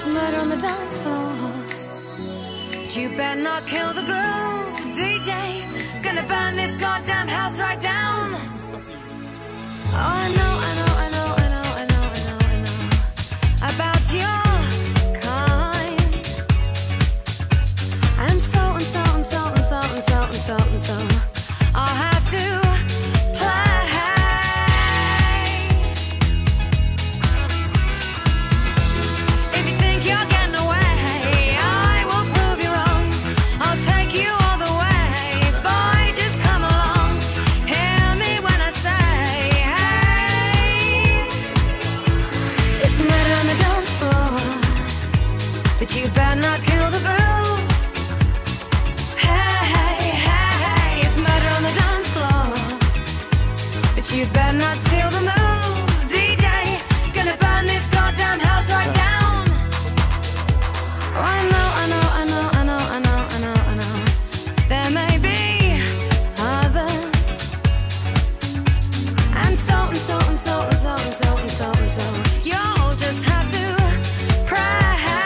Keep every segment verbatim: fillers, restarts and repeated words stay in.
It's murder on the dance floor. But you better not kill the groove, D J. Gonna burn this goddamn house right down. Oh, I know, I know, I know, I know, I know, I know, I know about your kind. And so and so and so and so and so and so and so I'll have to play. If you think you're getting away, I will prove you wrong. I'll take you all the way. Boy, just come along. Hear me when I say, hey. It's murder on the dance floor, but you better not kill the groove. Hey, hey, hey, hey. It's murder on the dance floor, but you better not steal the moves, D J. Gonna burn this goddamn house right down. Oh, I know, I know, I know, I know, I know, I know, I know. There may be others, and so and so and so and so and so and so and so. You'll just have to pray.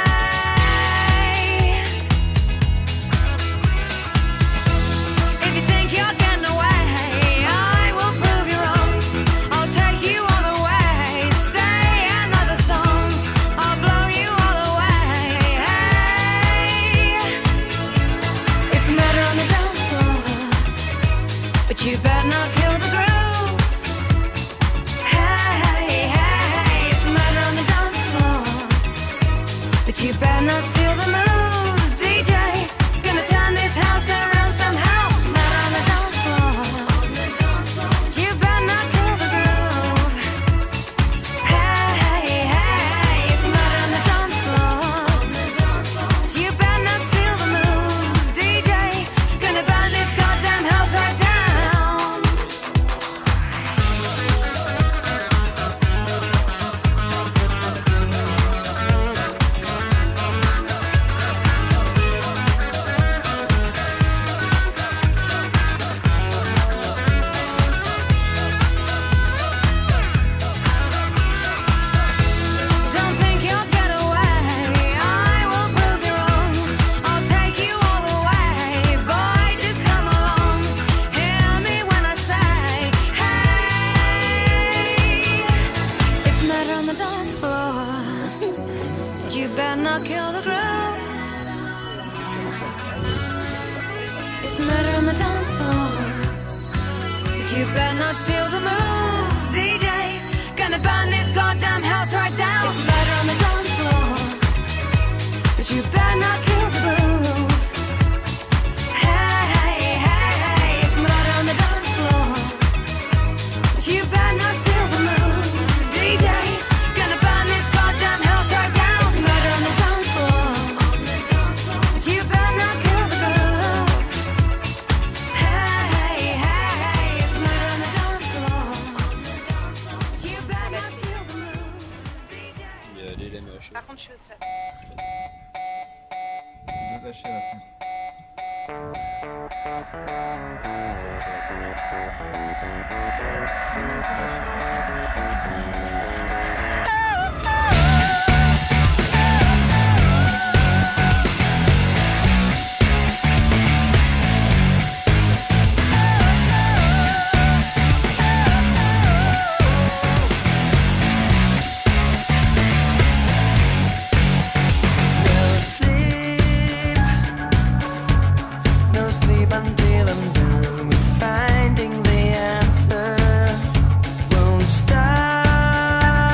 If you think you're getting away, I will prove you wrong. I'll take you all the way. Stay another song. I'll blow you all away. Hey. It's murder on the dance floor, but you better not kill the groove. Hey, hey, hey. It's murder on the dance floor, but you better not steal the moves, D J. Gonna turn this house around somehow. Murder on the dance floor, but you better not kill the groove. Hey, hey, hey. It's murder on the dance floor, but you better not steal the moves, D J. Gonna burn this goddamn house right down. Don't think you'll get away, I will prove you wrong. I'll take you all the way. Boy, just come along. Hear me when I say, hey. It's murder on the dance floor, but you better not kill the groove. It's murder on the dance floor, but you better not steal the moves, D J. Gonna burn this goddamn house right down. It's murder on the dance floor, but you better not kill the groove. Hey, hey, hey, hey. It's murder on the dance floor, but you better not steal the moves, D J. Gonna burn this goddamn house right down. It's murder on the dance floor, but you better not kill the groove. Hey, hey, hey. It's murder on the dance floor, but you better not steal the moves, D J. Il y a les moches. Par contre, je suis au sol. Deux hachés à la fin. No sleep, no sleep until I'm done with finding the answer. Won't stop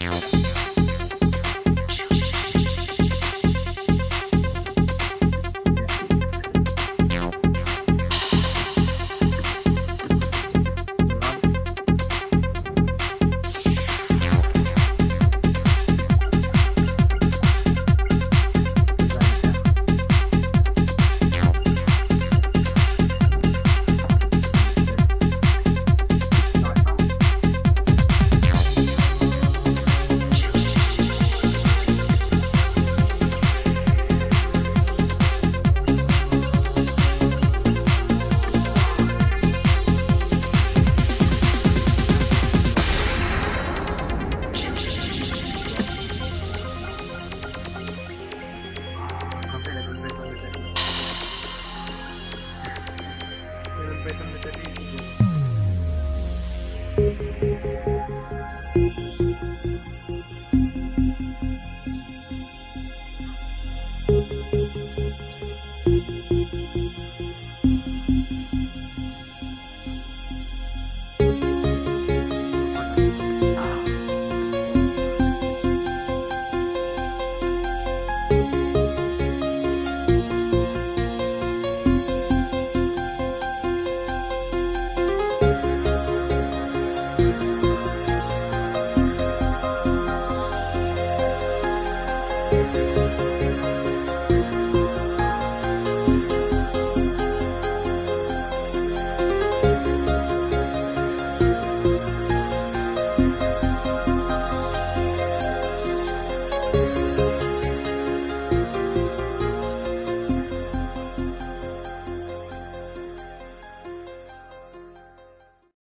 Bye.